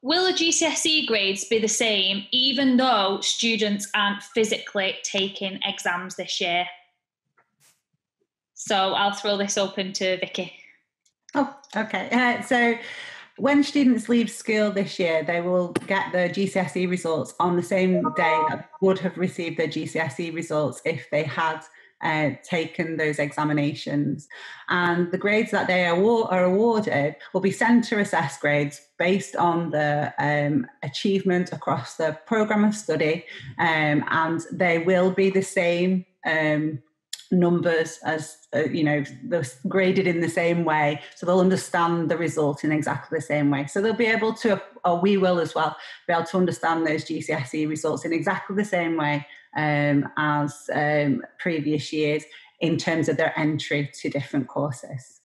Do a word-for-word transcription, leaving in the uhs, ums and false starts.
Will the G C S E grades be the same even though students aren't physically taking exams this year? So I'll throw this open to Vicky. Oh, okay. Uh, so when students leave school this year, they will get their G C S E results on the same day that they would have received their G C S E results if they had uh, taken those examinations. And the grades that they are, are awarded will be centre assessed grades based on the um, achievement across the programme of study, um, and they will be the same um, numbers as, uh, you know, they're graded in the same way, so they'll understand the result in exactly the same way. So they'll be able to, or we will as well, be able to understand those G C S E results in exactly the same way um, as um, previous years in terms of their entry to different courses.